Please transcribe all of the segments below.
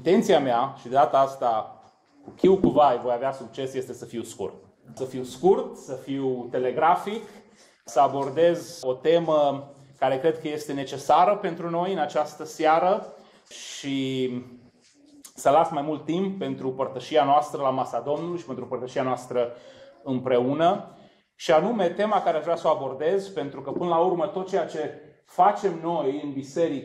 intenția mea, și de data asta cu chiu cu vai voi avea succes, este să fiu scurt. Să fiu scurt, să fiu telegrafic, să abordez o temă care cred că este necesară pentru noi în această seară și să las mai mult timp pentru părtășia noastră la masa Domnului și pentru părtășia noastră împreună. Și anume tema care aș vrea să o abordez, pentru că până la urmă tot ceea ce facem noi în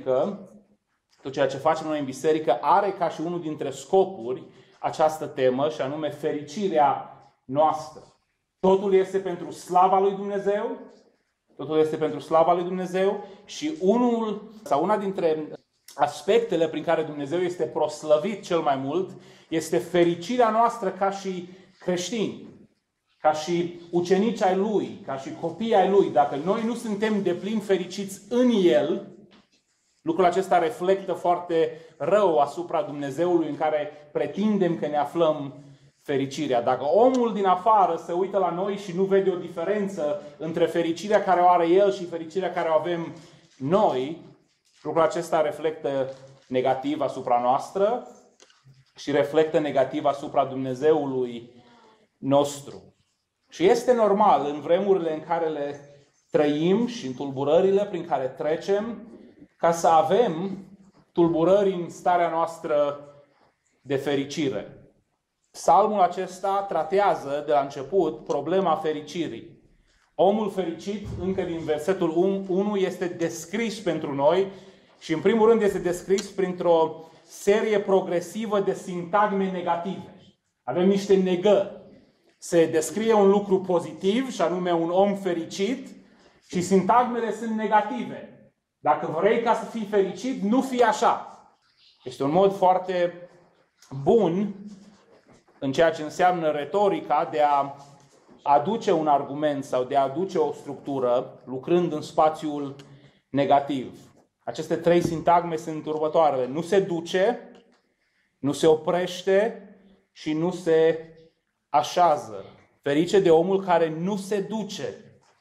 biserică, are ca și unul dintre scopuri această temă, și anume fericirea noastră. Totul este pentru slava lui Dumnezeu. Totul este pentru slava lui Dumnezeu și una dintre aspectele prin care Dumnezeu este proslăvit cel mai mult este fericirea noastră ca și creștini, ca și ucenici ai Lui, ca și copii ai Lui. Dacă noi nu suntem deplin fericiți în El, lucrul acesta reflectă foarte rău asupra Dumnezeului în care pretindem că ne aflăm fericirea. Dacă omul din afară se uită la noi și nu vede o diferență între fericirea care o are el și fericirea care o avem noi, lucrul acesta reflectă negativ asupra noastră și reflectă negativ asupra Dumnezeului nostru. Și este normal în vremurile în care le trăim și în tulburările prin care trecem, ca să avem tulburări în starea noastră de fericire. Psalmul acesta tratează de la început problema fericirii. Omul fericit, încă din versetul 1, este descris pentru noi și în primul rând este descris printr-o serie progresivă de sintagme negative. Avem niște negări. Se descrie un lucru pozitiv, și anume un om fericit, și sintagmele sunt negative. Dacă vrei ca să fii fericit, nu fii așa. Este un mod foarte bun în ceea ce înseamnă retorica de a aduce un argument sau de a aduce o structură lucrând în spațiul negativ. Aceste trei sintagme sunt următoarele. Nu se duce, nu se oprește și nu se așează. Ferice de omul care nu se duce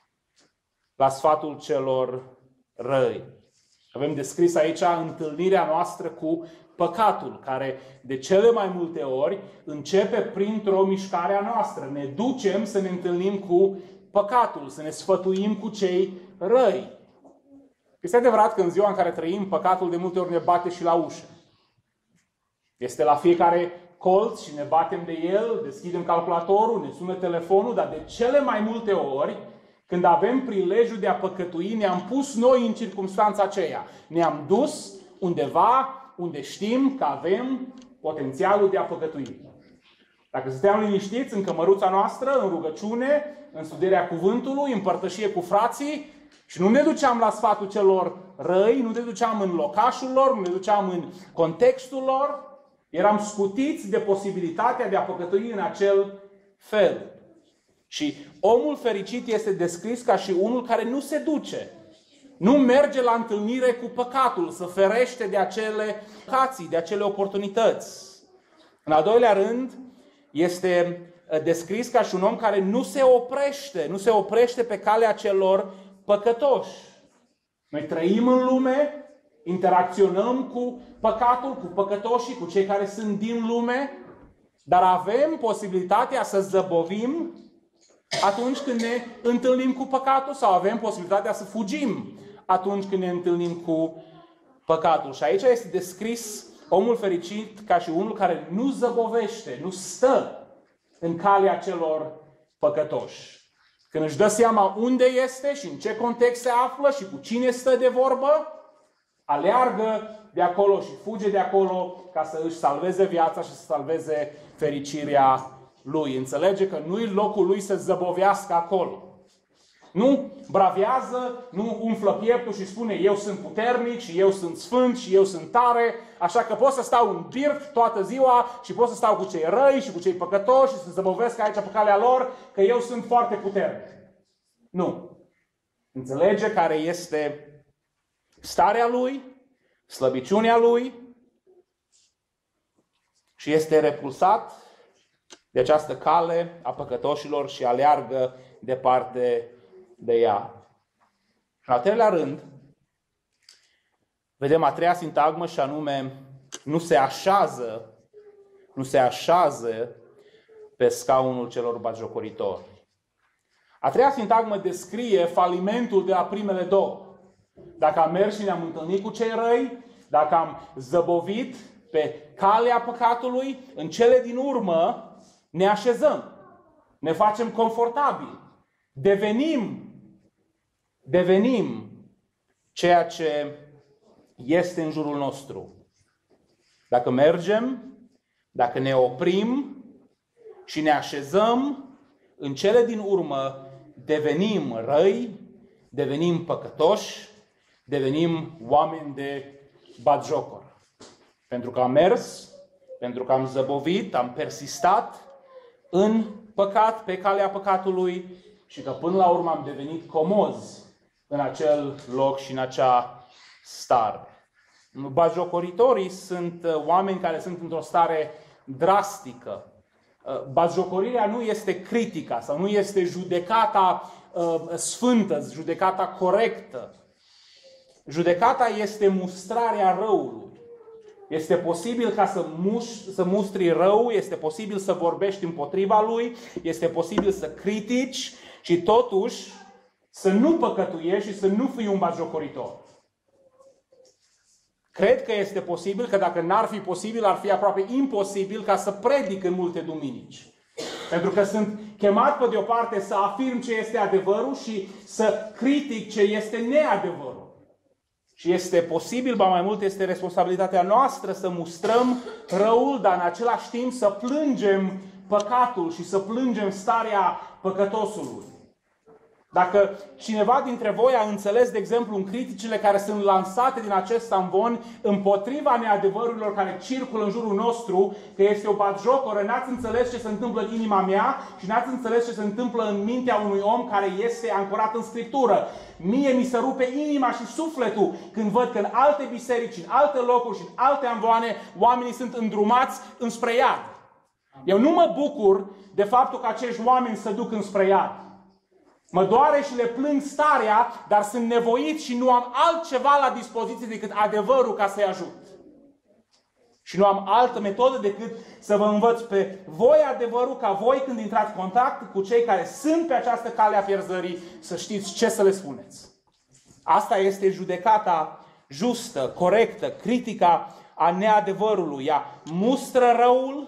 la sfatul celor răi. Avem descris aici întâlnirea noastră cu păcatul, care de cele mai multe ori începe printr-o mișcare a noastră. Ne ducem să ne întâlnim cu păcatul, să ne sfătuim cu cei răi. Este adevărat că în ziua în care trăim, păcatul de multe ori ne bate și la ușă. Este la fiecare colț și ne batem de el, deschidem calculatorul, ne sună telefonul, dar de cele mai multe ori, când avem prilejul de a păcătui, ne-am pus noi în circumstanța aceea. Ne-am dus undeva unde știm că avem potențialul de a păcătui. Dacă stăm liniștiți în cămăruța noastră, în rugăciune, în studierea cuvântului, în părtășie cu frații, și nu ne duceam la sfatul celor răi, nu ne duceam în locașul lor, nu ne duceam în contextul lor, eram scutiți de posibilitatea de a păcătui în acel fel. Și omul fericit este descris ca și unul care nu se duce. Nu merge la întâlnire cu păcatul, să ferește de acele ocații, de acele oportunități. În al doilea rând, este descris ca și un om care nu se oprește pe calea celor păcătoși. Noi trăim în lume, interacționăm cu păcatul, cu păcătoșii, cu cei care sunt din lume, dar avem posibilitatea să zăbovim atunci când ne întâlnim cu păcatul sau avem posibilitatea să fugim atunci când ne întâlnim cu păcatul. Și aici este descris omul fericit ca și unul care nu zăbovește, nu stă în calea celor păcătoși. Când își dă seama unde este și în ce context se află și cu cine stă de vorbă, aleargă de acolo și fuge de acolo ca să își salveze viața și să salveze fericirea lui. Înțelege că nu-i locul lui să zăbovească acolo. Nu bravează, nu umflă pieptul și spune eu sunt puternic și eu sunt sfânt și eu sunt tare, așa că pot să stau în birt toată ziua și pot să stau cu cei răi și cu cei păcătoși și să zăbovesc aici pe calea lor că eu sunt foarte puternic. Nu. Înțelege care este starea lui, slăbiciunea lui și este repulsat de această cale a păcătoșilor și aleargă departe de ea. În al treilea rând, vedem a treia sintagmă și anume nu se așează pe scaunul celor batjocoritori. A treia sintagmă descrie falimentul de la primele două. Dacă am mers și ne-am întâlnit cu cei răi, dacă am zăbovit pe calea păcatului, în cele din urmă ne așezăm, ne facem confortabili, devenim ceea ce este în jurul nostru. Dacă mergem, dacă ne oprim și ne așezăm, în cele din urmă devenim răi, devenim păcătoși, devenim oameni de batjocor. Pentru că am mers, pentru că am zăbovit, am persistat în păcat, pe calea păcatului și că până la urmă am devenit comozi în acel loc și în acea stare. Batjocoritorii sunt oameni care sunt într-o stare drastică. Batjocorirea nu este critica sau nu este judecata sfântă, judecata corectă. Judecata este mustrarea răului. Este posibil ca să mustri rău, este posibil să vorbești împotriva lui, este posibil să critici și totuși să nu păcătuiești și să nu fii un batjocoritor. Cred că este posibil, că dacă n-ar fi posibil, ar fi aproape imposibil ca să predic în multe duminici. Pentru că sunt chemat pe de o parte să afirm ce este adevărul și să critic ce este neadevărul. Și este posibil, ba mai mult, este responsabilitatea noastră să mustrăm răul, dar în același timp să plângem păcatul și să plângem starea păcătosului. Dacă cineva dintre voi a înțeles, de exemplu, în criticile care sunt lansate din acest amvon împotriva neadevărurilor care circulă în jurul nostru, că este o batjocoră, n-ați înțeles ce se întâmplă în inima mea și n-ați înțeles ce se întâmplă în mintea unui om care este ancorat în Scriptură. Mie mi se rupe inima și sufletul când văd că în alte biserici, în alte locuri și în alte amvoane, oamenii sunt îndrumați înspre iad. Eu nu mă bucur de faptul că acești oameni se duc înspre iad. Mă doare și le plâng starea, dar sunt nevoit și nu am altceva la dispoziție decât adevărul ca să-i ajut. Și nu am altă metodă decât să vă învăț pe voi adevărul, ca voi când intrați în contact cu cei care sunt pe această cale a pierzării, să știți ce să le spuneți. Asta este judecata justă, corectă, critica a neadevărului. Ea mustră răul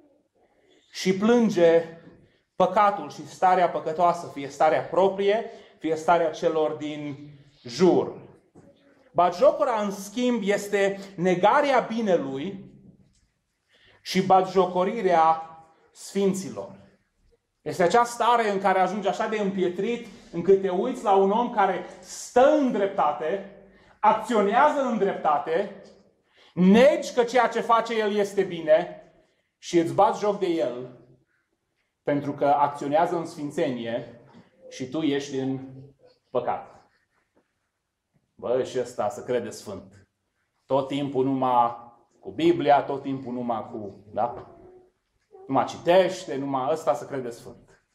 și plânge păcatul și starea păcătoasă, fie starea proprie, fie starea celor din jur. Batjocora, în schimb, este negarea binelui și batjocorirea sfinților. Este acea stare în care ajungi așa de împietrit, încât te uiți la un om care stă în dreptate, acționează în dreptate, negi că ceea ce face el este bine și îți bați joc de el, pentru că acționează în sfințenie și tu ești în păcat. Bă, și ăsta să crede sfânt. Tot timpul numai cu Biblia, tot timpul numai cu... Da? Numai citește, numai ăsta să crede sfânt.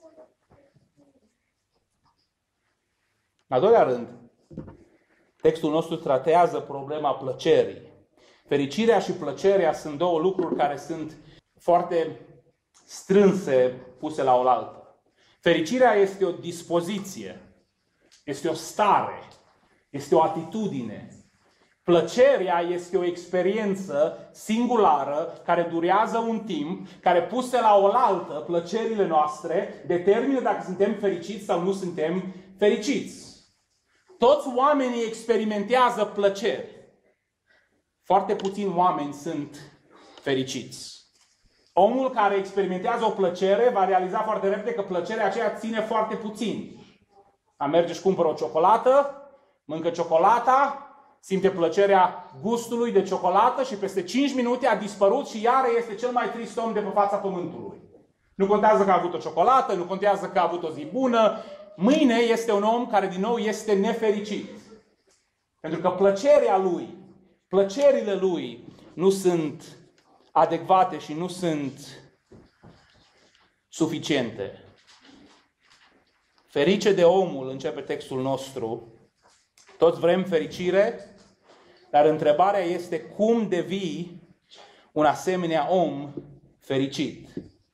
În al doilea rând, textul nostru tratează problema plăcerii. Fericirea și plăcerea sunt două lucruri care sunt foarte strânse, puse la oaltă. Fericirea este o dispoziție, este o stare, este o atitudine. Plăcerea este o experiență singulară, care durează un timp, care puse la oaltă plăcerile noastre, determină dacă suntem fericiți sau nu suntem fericiți. Toți oamenii experimentează plăceri. Foarte puțini oameni sunt fericiți. Omul care experimentează o plăcere va realiza foarte repede că plăcerea aceea ține foarte puțin. Merge și cumpără o ciocolată, mâncă ciocolata, simte plăcerea gustului de ciocolată și peste 5 minute a dispărut și iară este cel mai trist om de pe fața pământului. Nu contează că a avut o ciocolată, nu contează că a avut o zi bună. Mâine este un om care din nou este nefericit. Pentru că plăcerile lui nu sunt adecvate și nu sunt suficiente. Ferice de omul, începe textul nostru. Toți vrem fericire, dar întrebarea este cum devii un asemenea om fericit?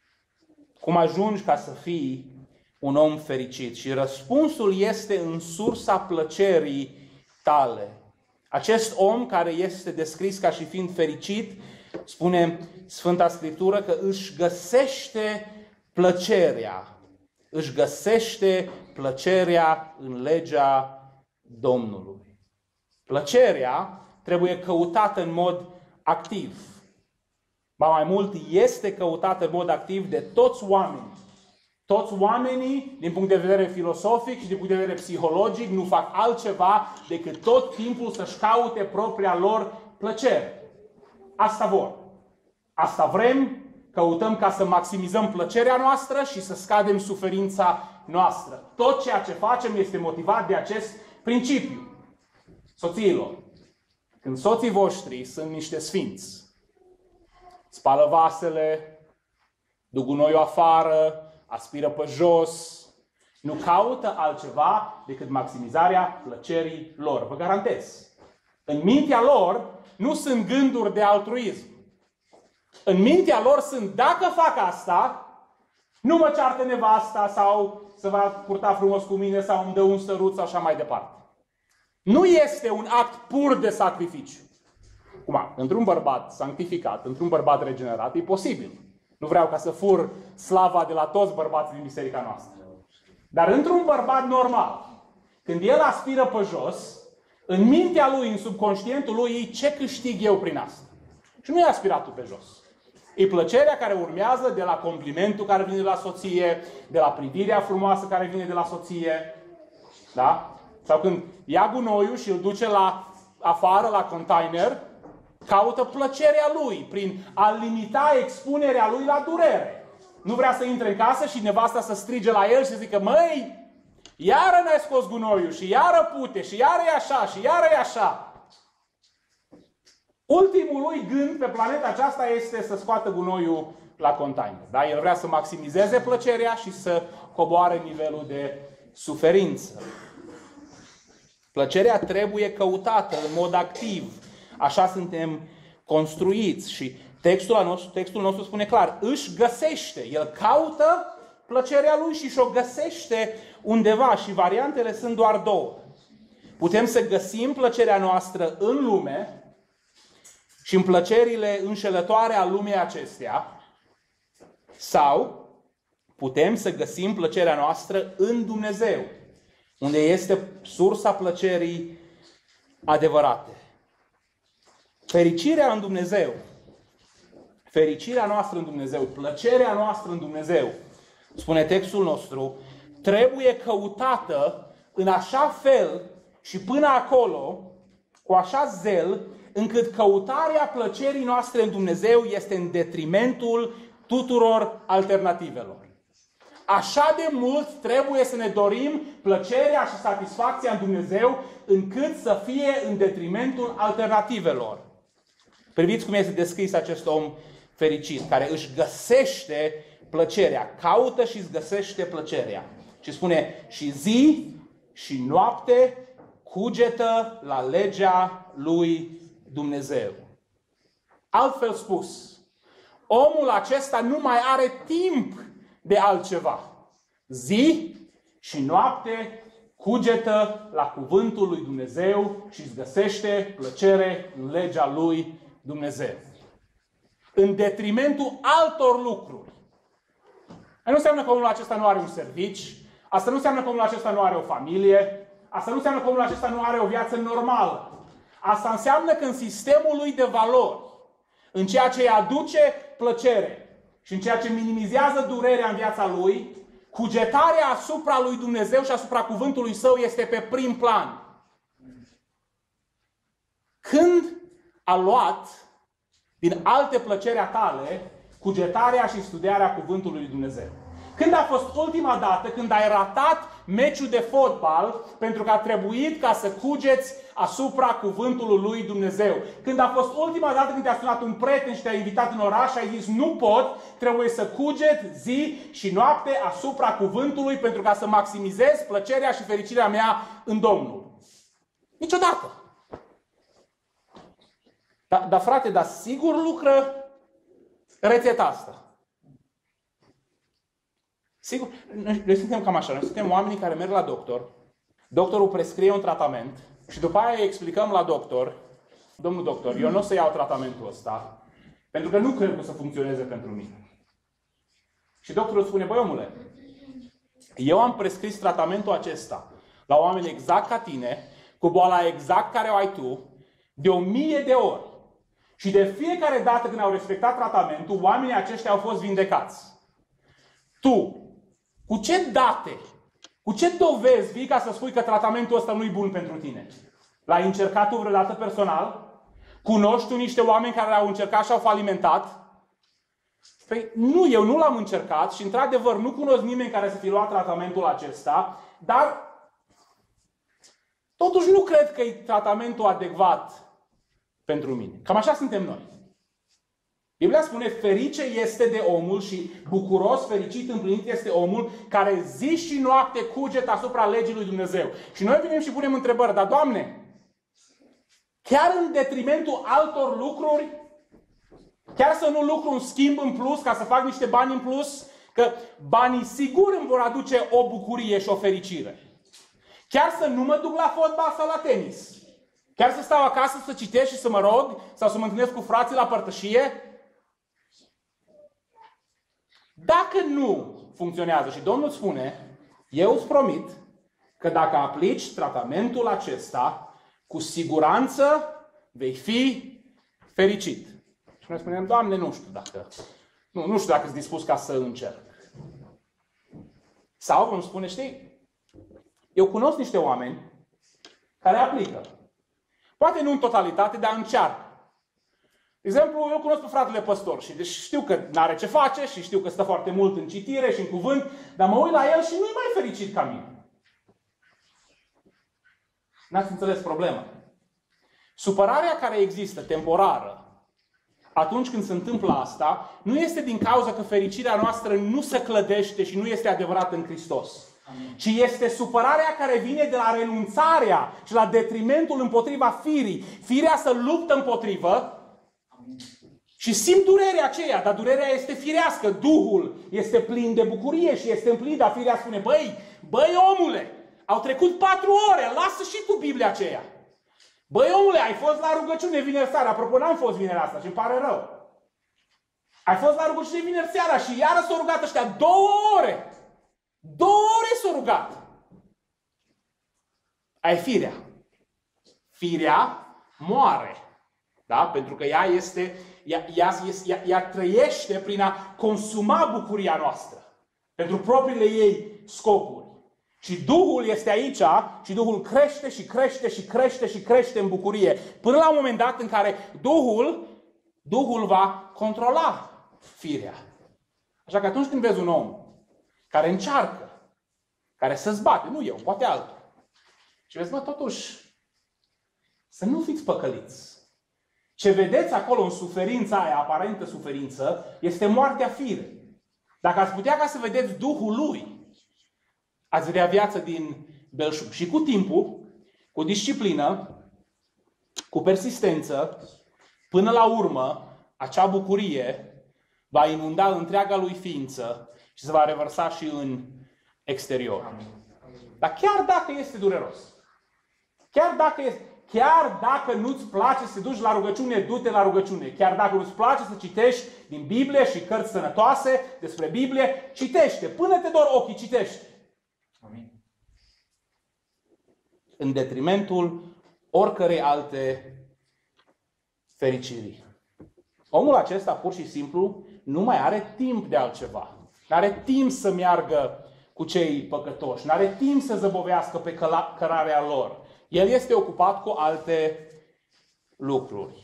Cum ajungi ca să fii un om fericit? Și răspunsul este în sursa plăcerii tale. Acest om care este descris ca și fiind fericit, spune Sfânta Scriptură că își găsește plăcerea. Își găsește plăcerea în legea Domnului. Plăcerea trebuie căutată în mod activ. Ba mai mult, este căutată în mod activ de toți oamenii. Toți oamenii, din punct de vedere filosofic și din punct de vedere psihologic, nu fac altceva decât tot timpul să-și caute propria lor plăcere. Asta vor. Asta vrem, căutăm ca să maximizăm plăcerea noastră și să scadem suferința noastră. Tot ceea ce facem este motivat de acest principiu. Soțiilor, când soții voștri sunt niște sfinți, spală vasele, duc gunoiul afară, aspiră pe jos, nu caută altceva decât maximizarea plăcerii lor. Vă garantez. În mintea lor nu sunt gânduri de altruism. În mintea lor sunt, dacă fac asta, nu mă ceartă nevasta sau se va purta frumos cu mine sau îmi dă un sărut sau așa mai departe. Nu este un act pur de sacrificiu. Acum, într-un bărbat sanctificat, într-un bărbat regenerat, e posibil. Nu vreau ca să fur slava de la toți bărbații din biserica noastră. Dar într-un bărbat normal, când el aspiră pe jos, în mintea lui, în subconștientul lui, ce câștig eu prin asta? Și nu e aspiratul pe jos. E plăcerea care urmează de la complimentul care vine de la soție, de la privirea frumoasă care vine de la soție. Da? Sau când ia gunoiul și îl duce afară, la container, caută plăcerea lui prin a limita expunerea lui la durere. Nu vrea să intre în casă și nevasta să strige la el și să zică: măi, iară n-ai scos gunoiul și iară pute și iară e așa și iară e așa. Ultimul lui gând pe planeta aceasta este să scoată gunoiul la container. Da? El vrea să maximizeze plăcerea și să coboare nivelul de suferință. Plăcerea trebuie căutată în mod activ. Așa suntem construiți și textul nostru spune clar, își găsește. El caută plăcerea lui și și-o găsește undeva și variantele sunt doar două. Putem să găsim plăcerea noastră în lume și în plăcerile înșelătoare a lumii acestea, sau putem să găsim plăcerea noastră în Dumnezeu, unde este sursa plăcerii adevărate. Fericirea în Dumnezeu, fericirea noastră în Dumnezeu, plăcerea noastră în Dumnezeu, spune textul nostru, trebuie căutată în așa fel și până acolo, cu așa zel, încât căutarea plăcerii noastre în Dumnezeu este în detrimentul tuturor alternativelor. Așa de mult trebuie să ne dorim plăcerea și satisfacția în Dumnezeu, încât să fie în detrimentul alternativelor. Priviți cum este descris acest om fericit, care își găsește plăcerea, caută și își găsește plăcerea. Și spune, și zi și noapte cugetă la legea lui Dumnezeu. Altfel spus, omul acesta nu mai are timp de altceva. Zi și noapte cugetă la cuvântul lui Dumnezeu și își găsește plăcere în legea lui Dumnezeu. În detrimentul altor lucruri. Nu înseamnă că omul acesta nu are un servici, asta nu înseamnă că omul acesta nu are o familie, asta nu înseamnă că omul acesta nu are o viață normală. Asta înseamnă că în sistemul lui de valori, în ceea ce îi aduce plăcere și în ceea ce minimizează durerea în viața lui, cugetarea asupra lui Dumnezeu și asupra cuvântului său este pe prim plan. Când a luat din alte plăceri tale cugetarea și studiarea cuvântului lui Dumnezeu? Când a fost ultima dată când ai ratat meciul de fotbal pentru că a trebuit ca să cugeți asupra cuvântului lui Dumnezeu? Când a fost ultima dată când te-a sunat un prieten și te-a invitat în oraș și ai zis nu pot, trebuie să cuget zi și noapte asupra cuvântului pentru ca să maximizez plăcerea și fericirea mea în Domnul? Niciodată. Dar frate, dar sigur lucră rețeta asta. Sigur, noi suntem cam așa. Noi suntem oamenii care merg la doctor. Doctorul prescrie un tratament și după aia îi explicăm la doctor: domnul doctor, eu nu o să iau tratamentul ăsta pentru că nu cred că o să funcționeze pentru mine. Și doctorul spune: băi omule, eu am prescris tratamentul acesta la oameni exact ca tine, cu boala exact care o ai tu, de 1000 de ori. Și de fiecare dată când au respectat tratamentul, oamenii aceștia au fost vindecați. Tu, cu ce date, cu ce dovezi vii ca să spui că tratamentul ăsta nu e bun pentru tine? L-ai încercat tu vreodată personal? Cunoști tu niște oameni care l-au încercat și au falimentat? Păi nu, eu nu l-am încercat și într-adevăr nu cunosc nimeni care să fi luat tratamentul acesta, dar totuși nu cred că e tratamentul adecvat pentru mine. Cam așa suntem noi. Biblia spune: ferice este de omul și bucuros, fericit, împlinit este omul care zi și noapte cugetă asupra legii lui Dumnezeu. Și noi venim și punem întrebări: dar Doamne, chiar în detrimentul altor lucruri, chiar să nu lucru un schimb în plus ca să fac niște bani în plus, că banii sigur îmi vor aduce o bucurie și o fericire. Chiar să nu mă duc la fotbal sau la tenis. Chiar să stau acasă să citesc și să mă rog sau să mă întâlnesc cu frații la părtășie. Dacă nu funcționează și Domnul spune: eu îți promit că dacă aplici tratamentul acesta, cu siguranță vei fi fericit. Și noi spunem: Doamne, nu știu dacă sunt dispus ca să încerc. Sau vom spune: știi, eu cunosc niște oameni care aplică. Poate nu în totalitate, dar încearcă. De exemplu, eu cunosc pe fratele păstor și deci știu că n-are ce face și știu că stă foarte mult în citire și în cuvânt, dar mă uit la el și nu e mai fericit ca mine. N-ați înțeles problema. Supărarea care există, temporară, atunci când se întâmplă asta, nu este din cauza că fericirea noastră nu se clădește și nu este adevărată în Hristos. Amin. Ci este supărarea care vine de la renunțarea și la detrimentul împotriva firii. Firea se luptă împotrivă. Amin. Și simt durerea aceea, dar durerea este firească. Duhul este plin de bucurie și este împlinit, dar firea spune: băi omule, au trecut 4 ore, lasă și tu Biblia aceea. Băi omule, ai fost la rugăciune vineri seara. Apropo, n-am fost vinerea asta și îmi pare rău. Ai fost la rugăciune vineri seara și iară s-au rugat ăștia 2 ore. 2 ore s-au rugat. Ai firea. Firea moare. Da? Pentru că ea trăiește prin a consuma bucuria noastră. Pentru propriile ei scopuri. Și Duhul este aici și Duhul crește și crește și crește și crește în bucurie. Până la un moment dat în care Duhul va controla firea. Așa că atunci când vezi un om care încearcă, care se zbate, nu eu, poate altul, și vezi: totuși, să nu fiți păcăliți. Ce vedeți acolo în suferința aia, aparentă suferință, este moartea firei. Dacă ați putea ca să vedeți Duhul lui, ați vedea viață din belșug. Și cu timpul, cu disciplină, cu persistență, până la urmă, acea bucurie va inunda întreaga lui ființă și se va revărsa și în exterior. Dar chiar dacă este dureros, chiar dacă nu-ți place să te duci la rugăciune, du-te la rugăciune. Chiar dacă nu-ți place să citești din Biblie și cărți sănătoase despre Biblie, citește. Până te dor ochii, citește. Amin. În detrimentul oricărei alte fericiri. Omul acesta pur și simplu nu mai are timp de altceva. Nu are timp să meargă cu cei păcătoși. Nu are timp să zăbovească pe cărarea lor. El este ocupat cu alte lucruri.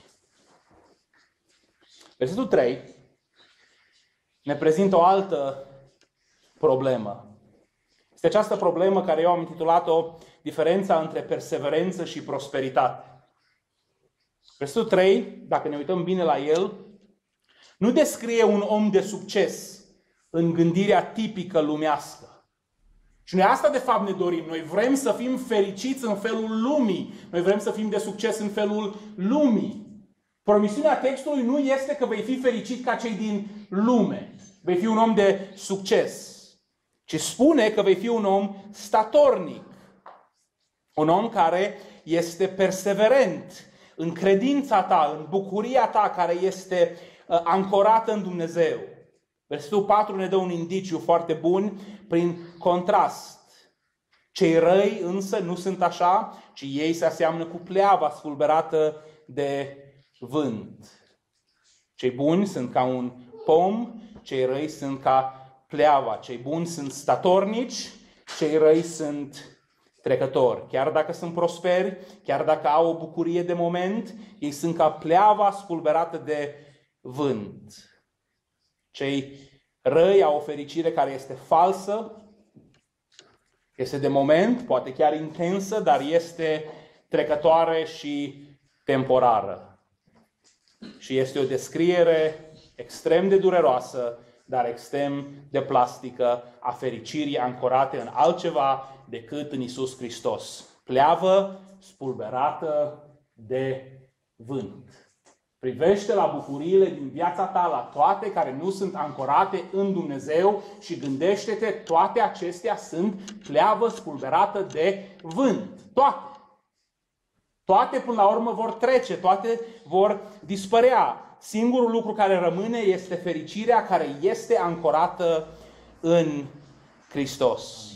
Versetul 3 ne prezintă o altă problemă. Este această problemă care eu am intitulat-o diferența între perseverență și prosperitate. Versetul 3, dacă ne uităm bine la el, nu descrie un om de succes în gândirea tipică lumească. Și noi asta de fapt ne dorim. Noi vrem să fim fericiți în felul lumii. Noi vrem să fim de succes în felul lumii. Promisiunea textului nu este că vei fi fericit ca cei din lume, vei fi un om de succes, ci spune că vei fi un om statornic, un om care este perseverent în credința ta, în bucuria ta, care este ancorată în Dumnezeu. Versetul 4 ne dă un indiciu foarte bun prin contrast. Cei răi însă nu sunt așa, ci ei se aseamnă cu pleava spulberată de vânt. Cei buni sunt ca un pom, cei răi sunt ca pleava. Cei buni sunt statornici, cei răi sunt trecători. Chiar dacă sunt prosperi, chiar dacă au o bucurie de moment, ei sunt ca pleava spulberată de vânt. Cei răi au o fericire care este falsă, este de moment, poate chiar intensă, dar este trecătoare și temporară. Și este o descriere extrem de dureroasă, dar extrem de plastică a fericirii ancorate în altceva decât în Iisus Hristos. Pleavă spulberată de vânt. Privește la bucuriile din viața ta, la toate care nu sunt ancorate în Dumnezeu și gândește-te, toate acestea sunt pleavă spulberată de vânt. Toate. Toate până la urmă vor trece, toate vor dispărea. Singurul lucru care rămâne este fericirea care este ancorată în Hristos.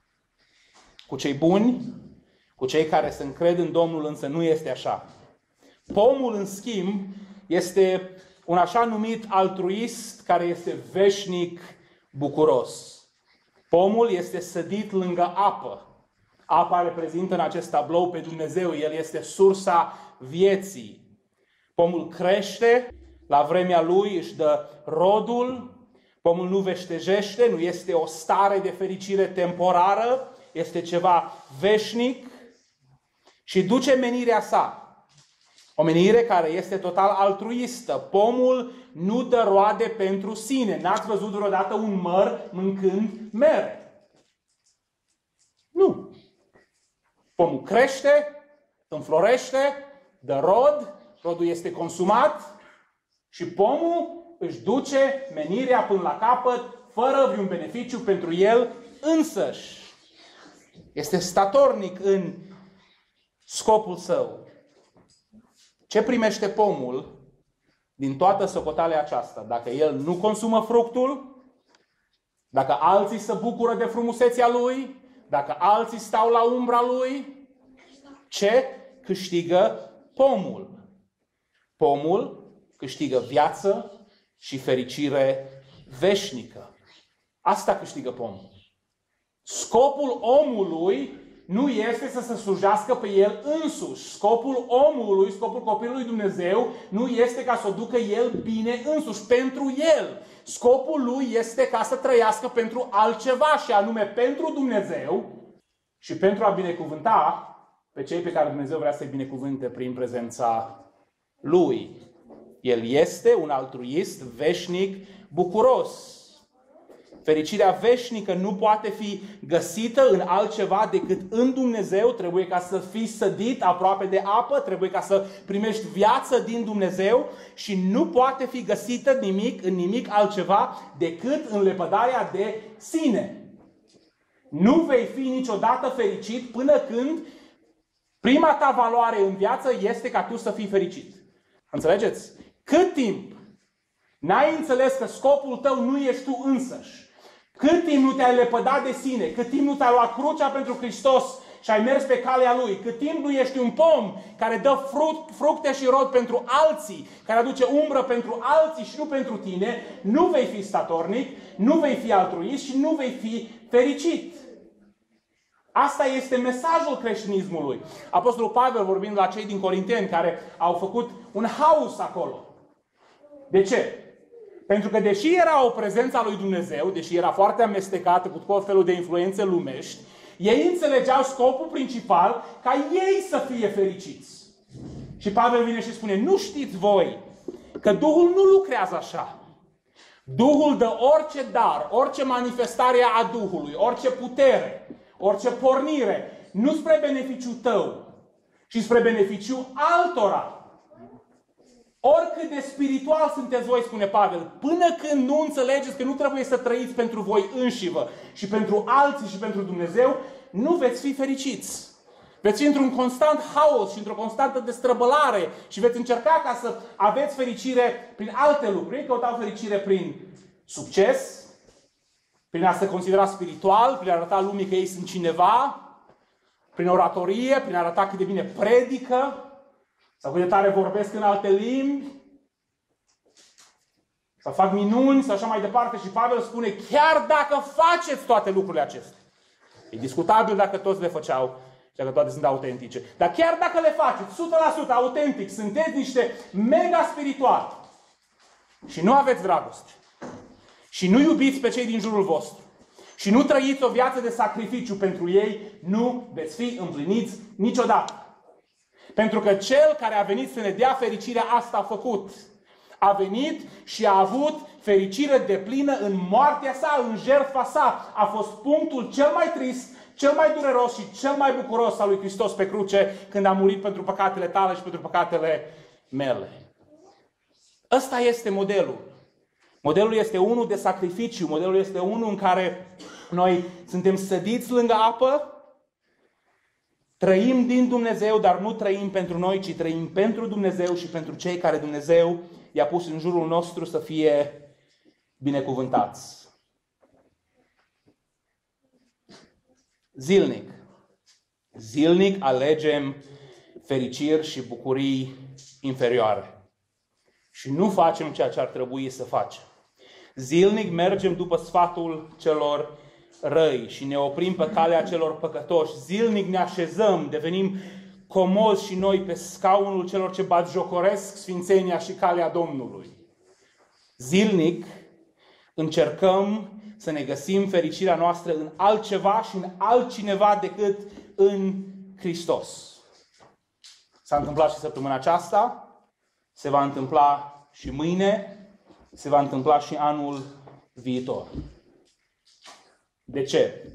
Cu cei buni, cu cei care se încred în Domnul, însă nu este așa. Pomul, în schimb, este un așa numit altruist care este veșnic bucuros. Pomul este sădit lângă apă. Apa reprezintă în acest tablou pe Dumnezeu. El este sursa vieții. Pomul crește, la vremea lui își dă rodul. Pomul nu veștejește, nu este o stare de fericire temporară, este ceva veșnic și duce menirea sa. O menire care este total altruistă. Pomul nu dă roade pentru sine. N-ați văzut vreodată un măr mâncând mere? Nu. Pomul crește, înflorește, dă rod, rodul este consumat și pomul își duce menirea până la capăt fără vreun beneficiu pentru el însăși. Este statornic în scopul său. Ce primește pomul din toată socoteala aceasta? Dacă el nu consumă fructul, dacă alții se bucură de frumusețea lui, dacă alții stau la umbra lui, ce câștigă pomul? Pomul câștigă viață și fericire veșnică. Asta câștigă pomul. Scopul omului nu este să se slujească pe el însuși. Scopul omului, scopul copilului Dumnezeu, nu este ca să o ducă el bine însuși, pentru el. Scopul lui este ca să trăiască pentru altceva, și anume pentru Dumnezeu și pentru a binecuvânta pe cei pe care Dumnezeu vrea să-i binecuvânte prin prezența lui. El este un altruist veșnic bucuros. Fericirea veșnică nu poate fi găsită în altceva decât în Dumnezeu. Trebuie ca să fii sădit aproape de apă, trebuie ca să primești viață din Dumnezeu și nu poate fi găsită în nimic altceva decât în lepădarea de sine. Nu vei fi niciodată fericit până când prima ta valoare în viață este ca tu să fii fericit. Înțelegeți? Cât timp n-ai înțeles că scopul tău nu ești tu însăși, cât timp nu te-ai lepădat de sine, cât timp nu te-ai luat crucea pentru Hristos și ai mers pe calea Lui, cât timp nu ești un pom care dă fructe și rod pentru alții, care aduce umbră pentru alții și nu pentru tine, nu vei fi statornic, nu vei fi altruist și nu vei fi fericit. Asta este mesajul creștinismului. Apostolul Pavel, vorbind la cei din Corinteni care au făcut un haos acolo. De ce? Pentru că deși era o prezență a lui Dumnezeu, deși era foarte amestecată cu tot felul de influențe lumești, ei înțelegeau scopul principal ca ei să fie fericiți. Și Pavel vine și spune, nu știți voi că Duhul nu lucrează așa. Duhul dă orice dar, orice manifestare a Duhului, orice putere, orice pornire, nu spre beneficiul tău, ci spre beneficiul altora. Oricât de spiritual sunteți voi, spune Pavel, până când nu înțelegeți că nu trebuie să trăiți pentru voi înșivă și pentru alții și pentru Dumnezeu, nu veți fi fericiți. Veți fi într-un constant haos și într-o constantă destrăbălare și veți încerca ca să aveți fericire prin alte lucruri. Ei căutau fericire prin succes, prin a se considera spiritual, prin a arăta lumii că ei sunt cineva, prin oratorie, prin a arăta cât de bine predică, sau cât de tare vorbesc în alte limbi, sau fac minuni, sau așa mai departe. Și Pavel spune, chiar dacă faceți toate lucrurile acestea, e discutabil dacă toți le făceau, și dacă toate sunt autentice, dar chiar dacă le faceți 100% autentic, sunteți niște mega spirituali și nu aveți dragoste, și nu iubiți pe cei din jurul vostru, și nu trăiți o viață de sacrificiu pentru ei, nu veți fi împliniți niciodată. Pentru că Cel care a venit să ne dea fericirea asta a făcut. A venit și a avut fericire deplină în moartea sa, în jertfa sa. A fost punctul cel mai trist, cel mai dureros și cel mai bucuros al lui Hristos pe cruce, când a murit pentru păcatele tale și pentru păcatele mele. Ăsta este modelul. Modelul este unul de sacrificiu, modelul este unul în care noi suntem sădiți lângă apă, trăim din Dumnezeu, dar nu trăim pentru noi, ci trăim pentru Dumnezeu și pentru cei care Dumnezeu i-a pus în jurul nostru să fie binecuvântați. Zilnic alegem fericiri și bucurii inferioare. Și nu facem ceea ce ar trebui să facem. Zilnic mergem după sfatul celor răi și ne oprim pe calea celor păcătoși. Zilnic ne așezăm, devenim comozi și noi pe scaunul celor ce batjocoresc sfințenia și calea Domnului. Zilnic încercăm să ne găsim fericirea noastră în altceva și în altcineva decât în Hristos. S-a întâmplat și săptămâna aceasta, se va întâmpla și mâine, se va întâmpla și anul viitor. De ce?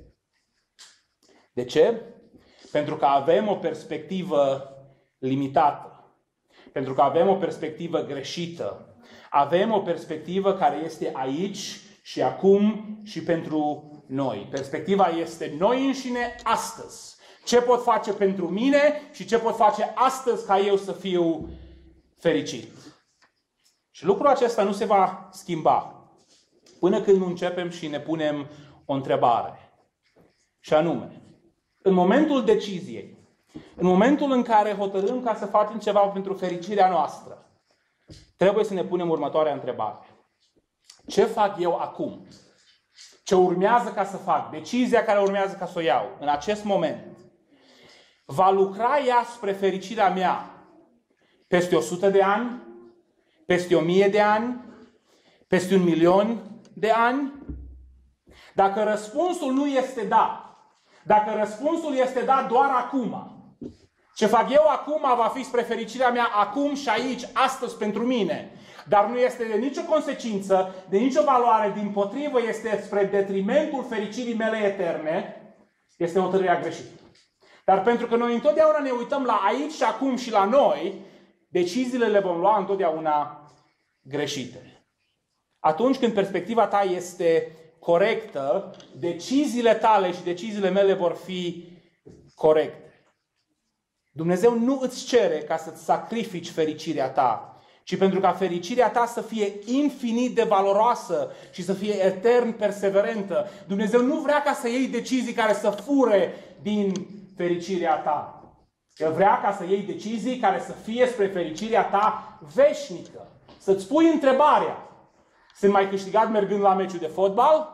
De ce? Pentru că avem o perspectivă limitată. Pentru că avem o perspectivă greșită. Avem o perspectivă care este aici și acum și pentru noi. Perspectiva este noi înșine astăzi. Ce pot face pentru mine și ce pot face astăzi ca eu să fiu fericit. Și lucrul acesta nu se va schimba până când nu începem și ne punem o întrebare. Și anume, în momentul deciziei, în momentul în care hotărâm ca să facem ceva pentru fericirea noastră, trebuie să ne punem următoarea întrebare. Ce fac eu acum? Ce urmează ca să fac? Decizia care urmează ca să o iau în acest moment va lucra ea spre fericirea mea peste 100 de ani? Peste 1000 de ani? Peste 1.000.000 de ani? Dacă răspunsul nu este da, dacă răspunsul este da doar acum, ce fac eu acum va fi spre fericirea mea acum și aici, astăzi pentru mine, dar nu este de nicio consecință, de nicio valoare, dimpotrivă este spre detrimentul fericirii mele eterne, este hotărârea greșită. Dar pentru că noi întotdeauna ne uităm la aici și acum și la noi, deciziile le vom lua întotdeauna greșite. Atunci când perspectiva ta este corectă, deciziile tale și deciziile mele vor fi corecte. Dumnezeu nu îți cere ca să-ți sacrifici fericirea ta, ci pentru ca fericirea ta să fie infinit de valoroasă și să fie etern perseverentă. Dumnezeu nu vrea ca să iei decizii care să fure din fericirea ta. El vrea ca să iei decizii care să fie spre fericirea ta veșnică. Să-ți pui întrebarea: sunt mai câștigat mergând la meciul de fotbal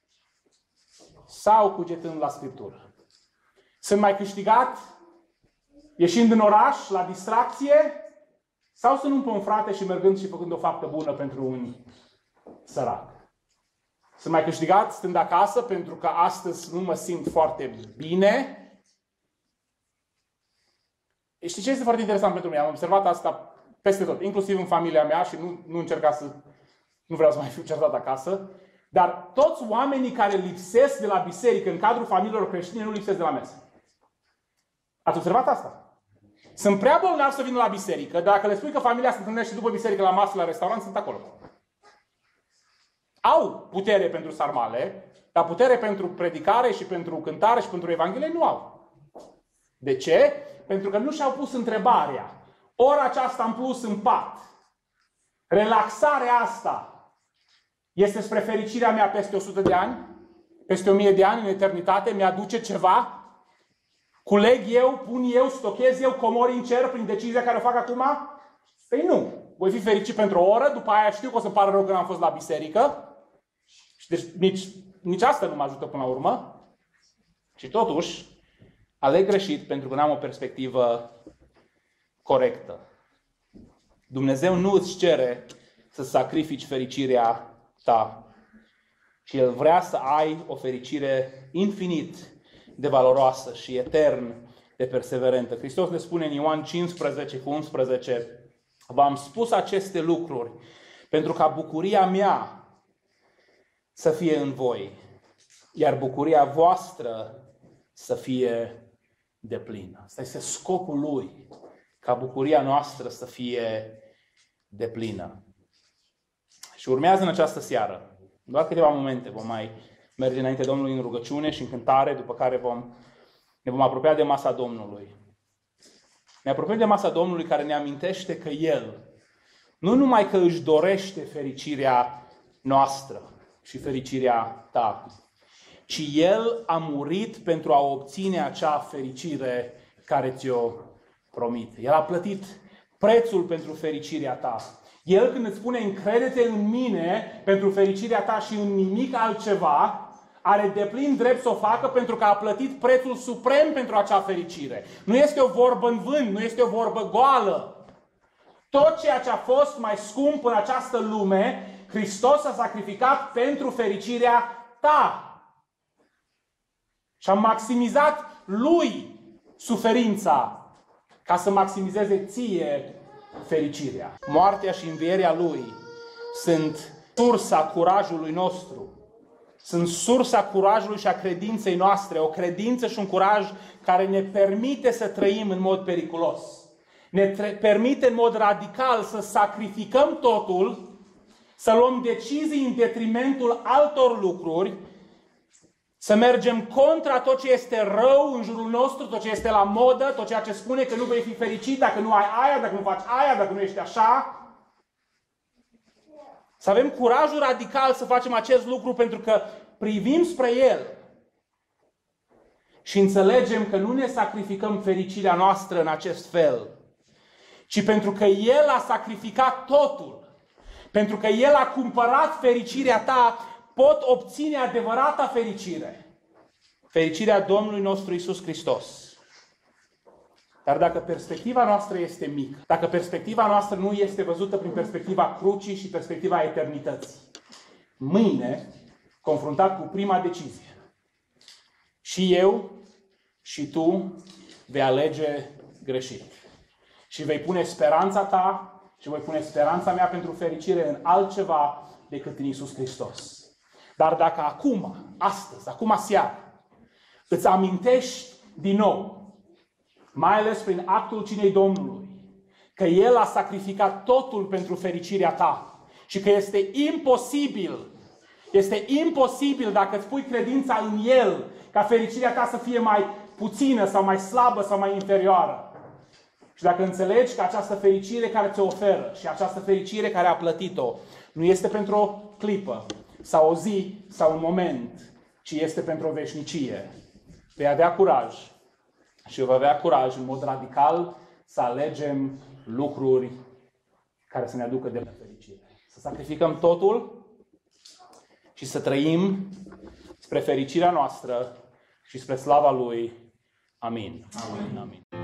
sau cugetând la Scriptură? Sunt mai câștigat ieșind în oraș la distracție sau sunt un bun frate și mergând și făcând o faptă bună pentru un sărac? Sunt mai câștigat stând acasă pentru că astăzi nu mă simt foarte bine. Știi ce este foarte interesant pentru mine? Am observat asta peste tot, inclusiv în familia mea și nu încerca să... Nu vreau să mai fiu certat acasă. Dar toți oamenii care lipsesc de la biserică în cadrul familiilor creștine nu lipsesc de la mese. Ați observat asta? Sunt prea bolnavi să vină la biserică, dar dacă le spui că familia se întâlnește după biserică la masă, la restaurant, sunt acolo. Au putere pentru sarmale, dar putere pentru predicare și pentru cântare și pentru Evanghelie nu au. De ce? Pentru că nu și-au pus întrebarea. Ora aceasta în plus în pat, relaxarea asta, este spre fericirea mea peste 100 de ani? Peste 1000 de ani, în eternitate, mi-aduce ceva? Culeg eu, pun eu, stochez eu comori în cer prin decizia care o fac acum? Păi nu. Voi fi fericit pentru o oră, după aia știu că o să pară rău că n-am fost la biserică. Deci nici asta nu mă ajută până la urmă. Și totuși, aleg greșit pentru că n-am o perspectivă corectă. Dumnezeu nu îți cere să sacrifici fericirea ta. Și El vrea să ai o fericire infinit de valoroasă și etern de perseverentă. Hristos ne spune în Ioan 15:11: v-am spus aceste lucruri pentru ca bucuria mea să fie în voi, iar bucuria voastră să fie deplină. Asta este scopul Lui, ca bucuria noastră să fie deplină. Și urmează în această seară, doar câteva momente, vom mai merge înainte Domnului în rugăciune și în cântare, după care ne vom apropia de masa Domnului. Ne apropiem de masa Domnului care ne amintește că El nu numai că își dorește fericirea noastră și fericirea ta, ci El a murit pentru a obține acea fericire care ți-o promite. El a plătit prețul pentru fericirea ta. El când îți spune încrede-te în mine pentru fericirea ta și în nimic altceva, are deplin drept să o facă pentru că a plătit prețul suprem pentru acea fericire. Nu este o vorbă în vânt, nu este o vorbă goală. Tot ceea ce a fost mai scump în această lume, Hristos a sacrificat pentru fericirea ta. Și a maximizat Lui suferința ca să maximizeze ție fericirea. Moartea și învierea Lui sunt sursa curajului nostru. Sunt sursa curajului și a credinței noastre. O credință și un curaj care ne permite să trăim în mod periculos. Ne permite în mod radical să sacrificăm totul, să luăm decizii în detrimentul altor lucruri, să mergem contra tot ce este rău în jurul nostru, tot ce este la modă, tot ceea ce spune că nu vei fi fericit dacă nu ai aia, dacă nu faci aia, dacă nu ești așa. Să avem curajul radical să facem acest lucru pentru că privim spre El și înțelegem că nu ne sacrificăm fericirea noastră în acest fel, ci pentru că El a sacrificat totul, pentru că El a cumpărat fericirea ta, pot obține adevărata fericire. Fericirea Domnului nostru Iisus Hristos. Dar dacă perspectiva noastră este mică, dacă perspectiva noastră nu este văzută prin perspectiva crucii și perspectiva eternității, mâine, confruntat cu prima decizie, și eu și tu vei alege greșit. Și vei pune speranța ta și voi pune speranța mea pentru fericire în altceva decât în Iisus Hristos. Dar dacă acum, astăzi, acum seară, îți amintești din nou, mai ales prin actul cinei Domnului, că El a sacrificat totul pentru fericirea ta și că este imposibil dacă îți pui credința în El, ca fericirea ta să fie mai puțină sau mai slabă sau mai inferioară. Și dacă înțelegi că această fericire care ți-o oferă și această fericire care a plătit-o nu este pentru o clipă sau o zi sau un moment, ci este pentru o veșnicie, vei avea curaj și vei avea curaj în mod radical să alegem lucruri care să ne aducă de fericire. Să sacrificăm totul și să trăim spre fericirea noastră și spre slava Lui. Amin. Amin. Amin.